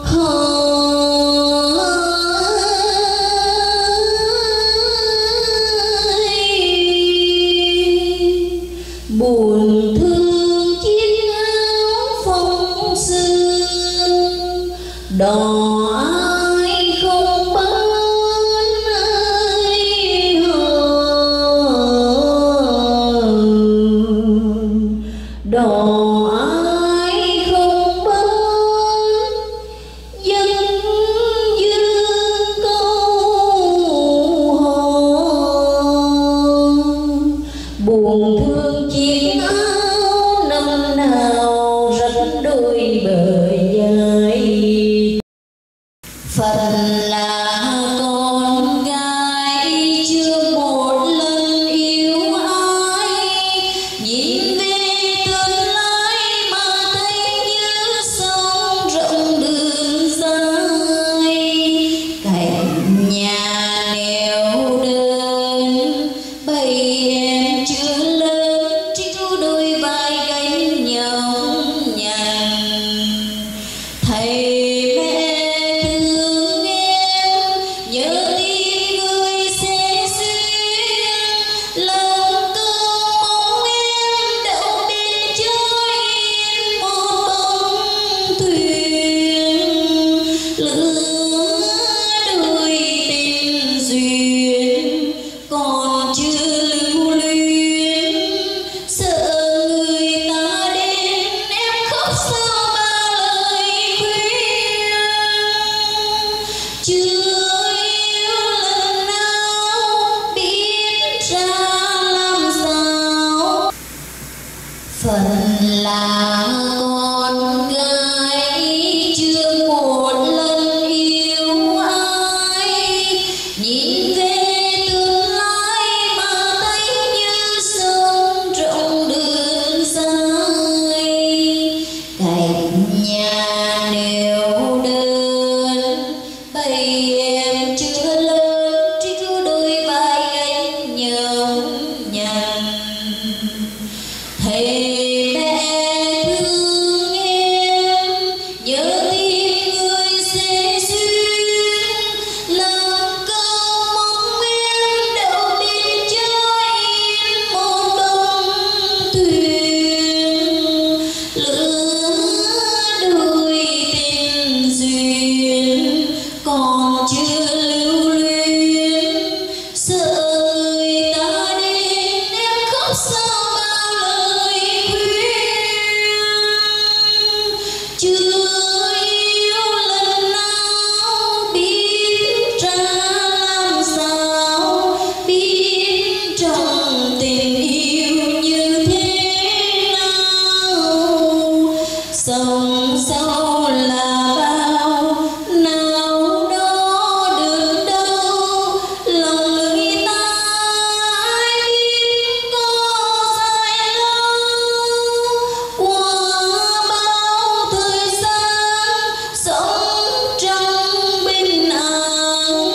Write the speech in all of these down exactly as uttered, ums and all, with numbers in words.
buồn thương chiếc áo phong sương đỏ ai không bán ai hờn đỏ ai không bán dân dương câu hò buồn thương chiếc áo năm nào rách đôi bờ vai. Phận là con gái chưa một lần yêu ai, nhìn về tương lai mà thấy như sông rộng đường dài. Cạnh nhà neo đơn bầy em chưa lớn, trĩu đôi vai gánh nhọc nhằn. Thầy nhớ tin người sẽ duyên lòng cơn mong em đậu bên chơi yên một bóng thuyền lửa đôi tình duyên còn chưa lưu luyến. Sợ người ta đến em khóc sao ba lời khuyên chưa phận là con gái chưa một lần yêu ai, nhìn về tương lai mà thấy như sông rộng đường dài. Cạnh nhà neo đơn bầy em chưa lớn, trĩu đôi vai gánh nhọc nhằn. Thầy mẹ thương em nhớ tin người sẽ duyên lòng câu mong em đậu bên chơi yên một bóng thuyền lửa đôi tình duyên còn chưa lưu luyến. Sợ người ta đến em khóc sao chưa yêu lần nào biết ra làm sao, biết trong tình yêu như thế nào. Sống sau là bao nào đó được đâu, lòng người ta ai biết có dài lâu. Qua bao thời gian sống trong bình an,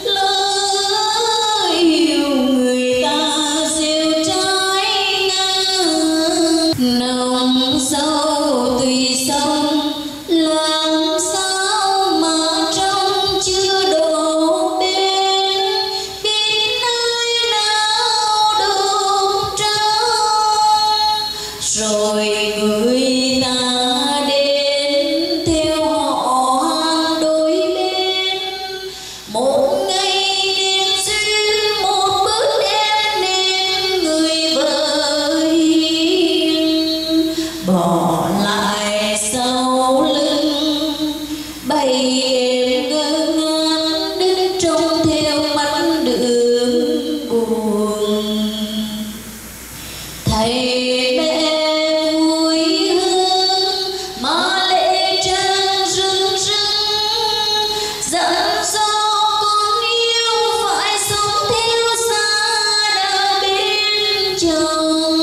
lỡ yêu người ta rêu trái ngang. Nồng sâu tùy sông làm sao mà trong chưa đổ bên, biết nơi nào đổ trong rồi người ta đến theo họ hàng đôi bên. Một ngày nên duyên một bước đem nên người vợ hiền, bỏ lại sau lưng bầy em ngơ ngác đứng trông theo mắt đường buồn. Thầy mẹ vui hơn mà lệ tràn rưng rưng, dặn dò con yêu phải sống theo xa đã bên chồng.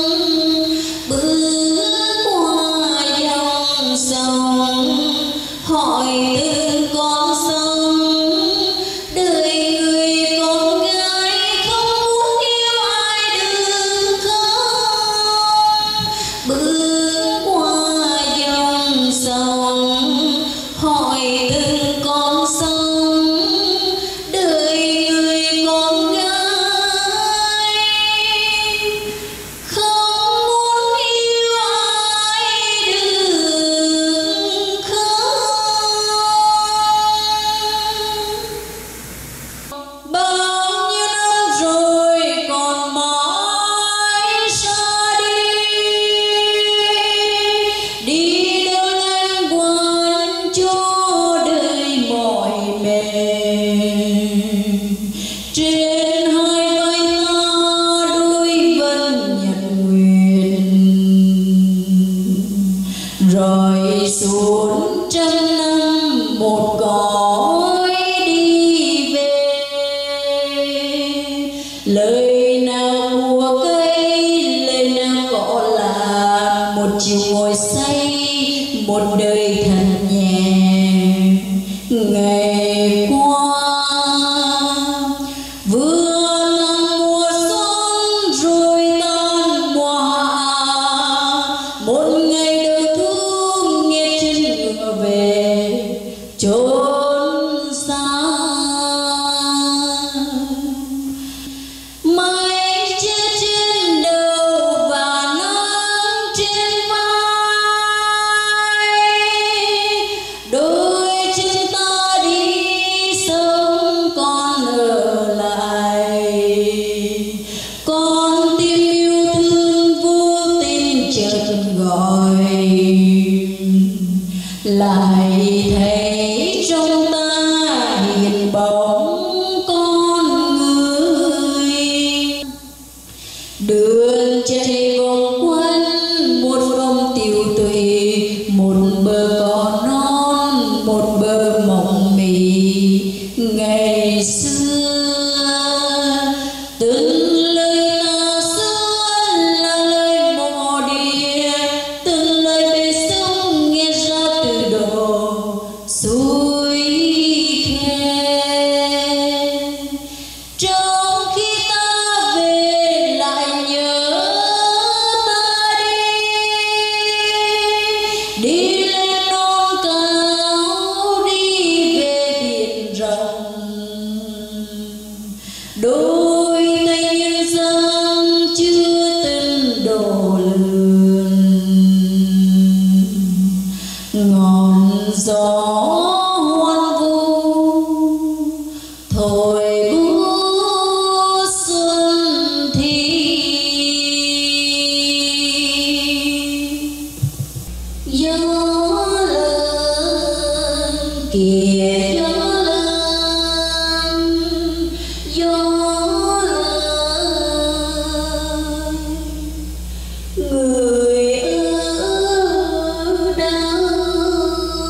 Bước qua dòng sông hỏi từng con sông, đời người con gái không muốn yêu ai được không. Bước qua dòng sông hỏi từng con sông đời người con gái không muốn yêu ai đừng khóc. Bao nhiêu năm rồi còn mãi xa đi, đi đâu lanh quanh cho đời mỏi mệt. Trên hai vai ta đôi vân nhật nguyệt, rồi xuống trăm năm một cõi đi về. Lời nào của cây, lời nào có là một chiều ngồi say, một đời thật nhẹ. Ngày qua vừa là mùa xuân rồi tan mùa hạ, một ngày đầu thu nghe chân ngựa về chốn xa. Mây che trên đầu và nắng trên vai, đôi chân ta đi sớm con ở lại. Con tim yêu thương vô tình chợt gọi, lại thấy trong ta hiện bóng con người. Đường chạy vòng quanh một vòng tiêu tụy, một bờ cỏ non, một bờ mộng mị. Ngày xưa từng lời ta xưa là lời mò đĩa, từng lời bê sông nghe ra từ đồ suối khe. Trong khi ta về lại nhớ ta đi, đi lên non cao, đi về biển rộng. Đôi tay nhân dân chưa từng đổ lường, ngọn gió hoang vu thổi bút xuân thi. Gió lớn kìa gió lớn, gió lớn người ở đâu.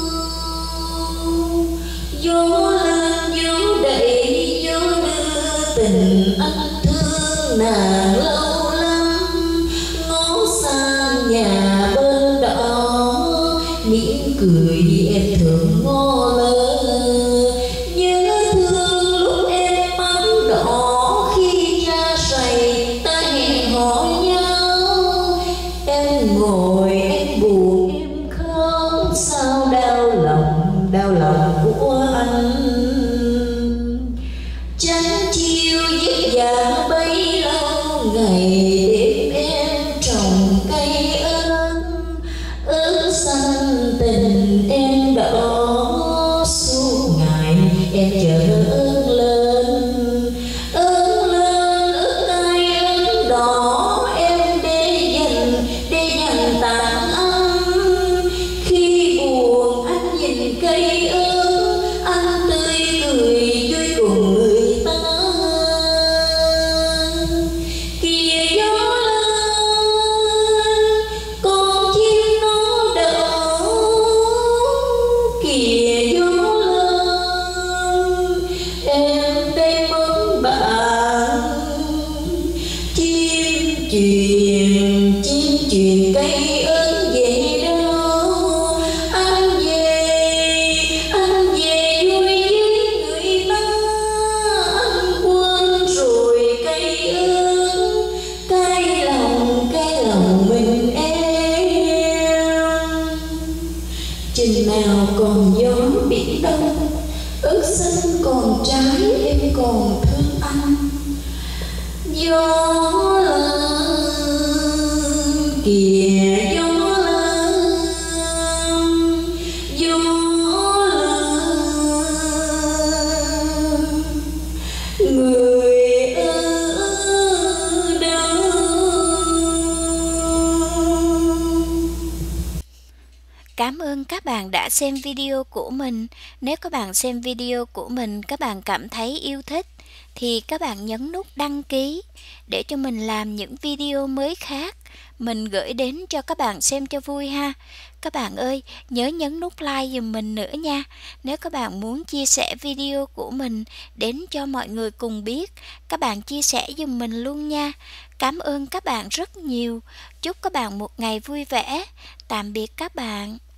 Gió lên gió đẩy gió đưa tình anh thương nàng lâu lắm. Ngó sang nhà bên đó mỉm cười em thường ngó lơ, nhớ thương lúc em mắt đỏ khi cha say ta hẹn hò nhau. Em ngồi em buồn em khóc sao đau lòng, đau lòng của anh. Chánh chiêu dứt dàng bấy lâu, ngày đêm em trồng cây ớt, ớt xanh tình em đỏ. Suốt ngày em chờ ớt lên, ớt lên ớt cay ớt đỏ em để dành, để dành tặng anh. Khi buồn anh nhìn cây ớt, anh tươi cười vui cùng người ta. Kìa gió lên con chim nó đậu, kìa gió lên em đây mất bạn. Chim chuyền chim chuyền cây ớt về đâu, anh về anh xanh còn trái em còn thương anh. Gió lớn kìa gió lớn, gió lớn người ở đâu. Cảm ơn các bạn đã xem video của mình. Nếu các bạn xem video của mình các bạn cảm thấy yêu thích thì các bạn nhấn nút đăng ký để cho mình làm những video mới khác mình gửi đến cho các bạn xem cho vui ha. Các bạn ơi, nhớ nhấn nút like giùm mình nữa nha. Nếu các bạn muốn chia sẻ video của mình đến cho mọi người cùng biết, các bạn chia sẻ giùm mình luôn nha. Cảm ơn các bạn rất nhiều. Chúc các bạn một ngày vui vẻ. Tạm biệt các bạn.